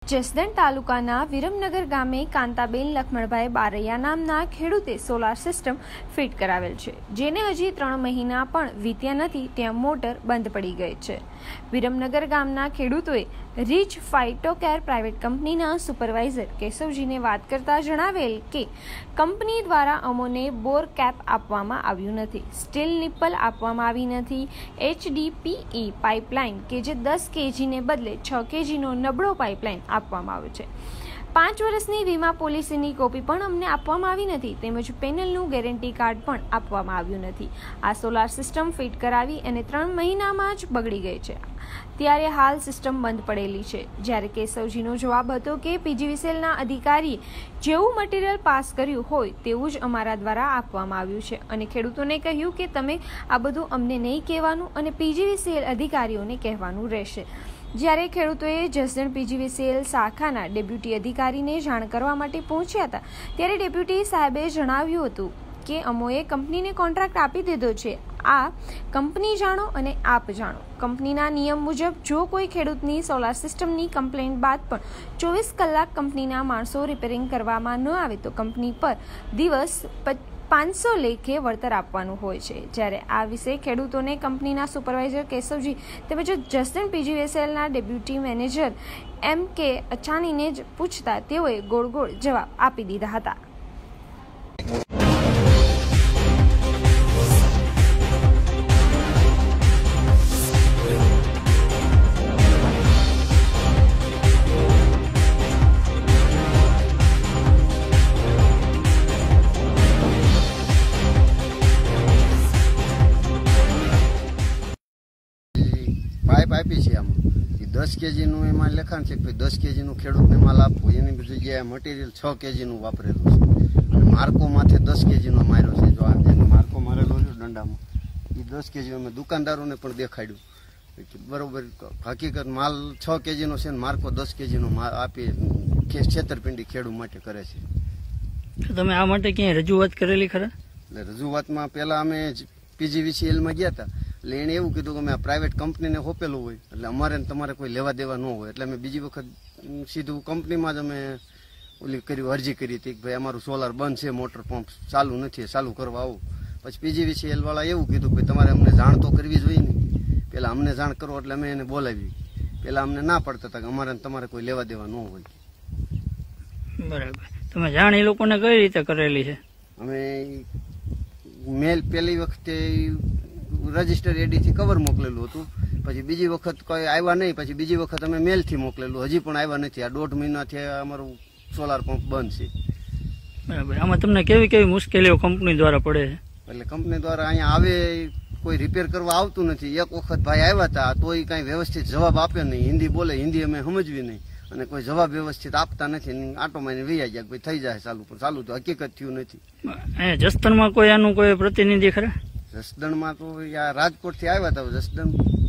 જસદણ તાલુકાના વિરમનગર ગામે કાંતાબેન લખમણભાઈ બારૈયા નામના ખેડૂતે સોલાર સિસ્ટમ ફિટ કરાવેલ છે, જેને હજી 3 મહિના પણ વીત્યા નથી ત્યાં મોટર બંધ પડી ગઈ છે. વિરમનગર ગામના ખેડૂતોએ રીચ ફાઇટોકેર પ્રાઇવેટ કંપનીના સુપરવાઇઝર કેશવજીને વાત કરતા જણાવેલ કે કંપની દ્વારા અમોને બોર કેપ આપવામાં આવ્યું નથી, સ્ટીલ નિપ્પલ આપવામાં આવી નથી, HDPE પાઇપલાઇન કે જે 10 kgને બદલે 6 kgનો નબળો પાઇપલાઇન આપવામાં આવ્યો છે. 5 વર્ષની વીમા પોલિસીની કોપી પણ અમને આપવામાં આવી નથી, તેમજ પેનલનું ગેરંટી કાર્ડ પણ આપવામાં આવ્યું નથી. આ સોલાર સિસ્ટમ ફિટ કરાવી અને 3 મહિનામાં જ બગડી ગઈ છે, ત્યારે હાલ સિસ્ટમ બંધ પડેલી છે. જ્યારે કેશવજીનો જવાબ હતો કે PGVCLના અધિકારીએ જેવું મટીરિયલ પાસ કર્યું હોય તેવું જ અમારા દ્વારા આપવામાં આવ્યું છે અને ખેડૂતોને કહ્યું કે તમે આ બધું અમને નહીં કહેવાનું અને PGVCL અધિકારીઓને કહેવાનું રહેશે. જ્યારે ખેડૂતોએ જસદણ PGVCL શાખાના ડેપ્યુટી અધિકારીને જાણ કરવા માટે પહોંચ્યા હતા, ત્યારે ડેપ્યુટી સાહેબે જણાવ્યું હતું કે અમોએ કંપનીને કોન્ટ્રાક્ટ આપી દીધો છે, આ કંપની જાણો અને આપ જાણો. કંપનીના નિયમ મુજબ જો કોઈ ખેડૂતની સોલાર સિસ્ટમની કમ્પ્લેન્ટ બાદ પણ 24 કલાક કંપનીના માણસો રિપેરિંગ કરવામાં ન આવે તો કંપની પર દિવસ 500 લેખે વળતર આપવાનું હોય છે. જ્યારે આ વિશે ખેડૂતોને કંપનીના સુપરવાઇઝર કેશવજી તેમજ જસદણ PGVCLના ડેપ્યુટી મેનેજર MK અચાનીને જ પૂછતા તેઓએ ગોળ ગોળ જવાબ આપી દીધા હતા. પાઇપ આપી છે, આમાં 10 kgનું એમાં લખાણ છે કે 10 kgનું ખેડૂતને માલ આપવો, એની જગ્યાએ મટીરિયલ 6 kgનું વાપરેલું છે. માર્કો માથે 10 kgનો માર્યો છે, જો આ માર્કો મારેલો છે દંડામાં, એ 10 kg અમે દુકાનદારોને પણ દેખાડ્યું બરોબર. હકીકત માલ 6 kgનો છે ને માર્કો 10 kgનો આપી છેતરપિંડી ખેડૂત માટે કરે છે. તમે આ માટે ક્યાંય રજૂઆત કરેલી ખરા? એટલે રજૂઆતમાં પેલા અમે PGVCLમાં ગયા હતા, એટલે એને એવું કીધું કે અમે આ પ્રાઇવેટ કંપનીને હોપેલું હોય એટલે અમારે તમારે કોઈ લેવા દેવા ન હોય, એટલે અમે બીજી વખત સીધું કંપનીમાં જ અમે ઓલી કર્યું, અરજી કરી હતી કે ભાઈ અમારું સોલાર બંધ છે, મોટર પંપ ચાલુ નથી, ચાલુ કરવા આવું. પછી PGVCL વાળા એવું કીધું કે તમારે અમને જાણ તો કરવી જોઈએ ને, પેલા અમને જાણ કરો, એટલે અમે એને બોલાવી. પેલા અમને ના પડતા હતા કે અમારે તમારે કોઈ લેવા દેવા ન હોય. બરાબર. તમે જાણ એ લોકોને કઈ રીતે કરેલી છે? અમે મેલ પહેલી વખતે રજીસ્ટર એડીથી કવર મોકલેલું હતું, પછી બીજી વખત કોઈ આવ્યા નહીં, પછી બીજી વખત અમે મેલથી મોકલેલું, હજી પણ આવ્યા નથી. આ 1.5 મહિનાથી અમારું સોલાર પંપ બંધ છે. બરાબર. આમાં તમને કેવી કેવી મુશ્કેલીઓ કંપની દ્વારા પડે છે? એટલે કંપની દ્વારા અહીંયા આવે કોઈ રિપેર કરવા આવતું નથી. એક વખત ભાઈ આવ્યા હતા તો એ કાંઈ વ્યવસ્થિત જવાબ આપે નહીં, હિન્દી બોલે, હિન્દી અમે સમજવી નહીં, અને કોઈ જવાબ વ્યવસ્થિત આપતા નથી. આટો માઈને વૈયા ગયા, ભાઈ થઈ જાય ચાલુ, પણ ચાલુ તો હકીકત થયું નથી. જસદણમાં કોઈ આનું કોઈ પ્રતિનિધિ ખરા? જસદણમાં તો રાજકોટ થી આવ્યા હતા. જસદણ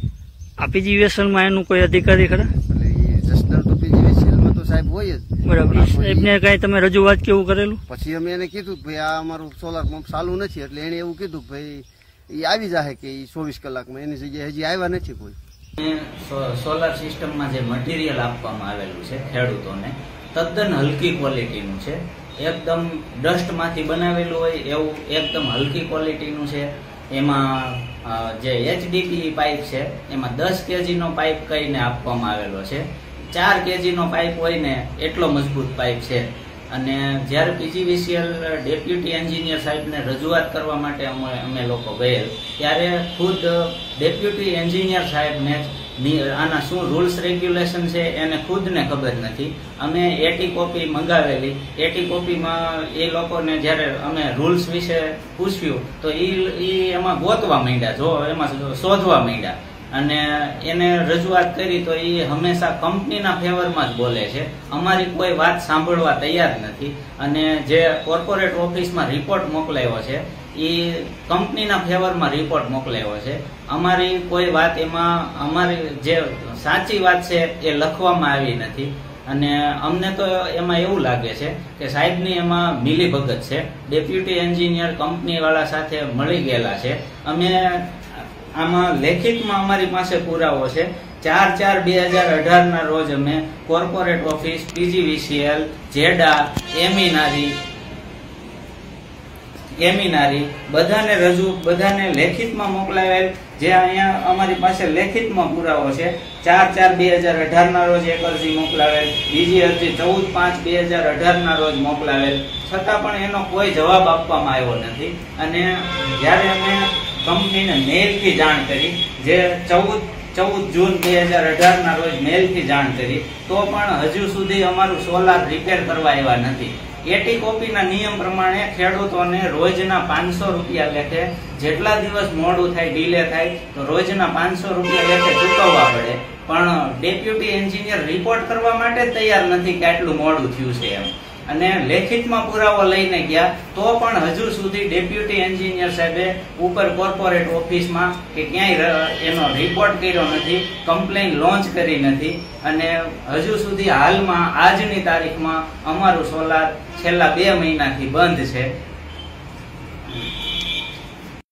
આ PGVCLમાં એનું કોઈ અધિકારી ખરા? એટલે જસદણ તો PGVCLમાં તો સાહેબ હોય જ. બરાબર. સાહેબને કઈ તમે રજૂઆત કેવું કરેલું? પછી અમે એને કીધું કે ભાઈ આ અમારું સોલાર પંપ ચાલુ નથી, એટલે એને એવું કીધું કે ભાઈ એ આવી જાય કે 24 કલાકમાં, એની જગ્યાએ હજી આવ્યા નથી કોઈ. સોલાર સિસ્ટમમાં જે મટીરિયલ આપવામાં આવેલું છે ખેડૂતોને તદ્દન હલકી ક્વોલિટીનું છે, એકદમ ડસ્ટમાંથી બનાવેલું હોય એવું એકદમ હલકી ક્વોલિટીનું છે. એમાં જે HDPE પાઇપ છે એમાં 10 kgનો પાઇપ કહીને આપવામાં આવેલો છે. 4 kgનો પાઇપ હોય ને એટલો મજબૂત પાઇપ છે. અને જ્યારે PGVCL ડેપ્યુટી એન્જિનિયર સાહેબને રજૂઆત કરવા માટે અમે લોકો ગયેલ, ત્યારે ખુદ ડેપ્યુટી એન્જિનિયર સાહેબને આના શું રૂલ્સ રેગ્યુલેશન છે એને ખુદને ખબર નથી. અમે એટી કોપી મંગાવેલી, એટી કોપીમાં એ લોકોને જ્યારે અમે રૂલ્સ વિશે પૂછ્યું તો એ એમાં ગોતવા માંડ્યા, જો એમાં શોધવા માંડ્યા, અને એને રજૂઆત કરી તો એ હંમેશા કંપનીના ફેવરમાં જ બોલે છે, અમારી કોઈ વાત સાંભળવા તૈયાર નથી. અને જે કોર્પોરેટ ઓફિસમાં રિપોર્ટ મોકલાયો છે એ કંપનીના ફેવરમાં રિપોર્ટ મોકલાયો છે. અમારી કોઈ વાત એમાં, અમારી જે સાચી વાત છે એ લખવામાં આવી નથી. અને અમને તો એમાં એવું લાગે છે કે સાહેબની એમાં મિલીભગત છે. ડેપ્યુટી એન્જિનિયર કંપનીવાળા સાથે મળી ગયેલા છે. અમે આમાં લેખિતમાં અમારી પાસે પુરાવો છે. 4/4/2018 ના રોજ અમે કોર્પોરેટ ઓફિસ, PGVCL, જેડા, એમિનારી બધાને લેખિતમાં મોકલાવેલ, જે અહીંયા અમારી પાસે લેખિતમાં પુરાવો છે. 4/4/2018 ના રોજ એક અરજી મોકલાવેલ, બીજી અરજી 14/5/2018 ના રોજ મોકલાવેલ, છતાં પણ એનો કોઈ જવાબ આપવામાં આવ્યો નથી. અને જ્યારે અમે કંપનીને મેલથી જાણ કરી, જે 14 જૂન 2018 ના રોજ મેલથી જાણ કરી, તો પણ હજુ સુધી અમારું સોલાર રિપેર કરવા આવ્યા નથી. એટી કોપીના નિયમ પ્રમાણે ખેડૂતોને રોજના 500 રૂપિયા લેખે, જેટલા દિવસ મોડું થાય, ડીલે થાય, તો રોજના 500 રૂપિયા લેખે ચૂકવવા પડે. પણ ડેપ્યુટી એન્જિનિયર રિપોર્ટ કરવા માટે તૈયાર નથી કે આટલું મોડું થયું છે એમ. અને લેખિતમાં પુરાવો લઈને ગયા તો પણ હજુ સુધી ડેપ્યુટી એન્જિનિયર સાહેબે ઉપર કોર્પોરેટ ઓફિસમાં કે ક્યાંય એનો રિપોર્ટ કર્યો નથી, કમ્પ્લેન લોન્ચ કરી નથી. અને હજુ સુધી હાલમાં આજની તારીખમાં અમારું સોલાર છેલ્લા 2 મહિનાથી બંધ છે.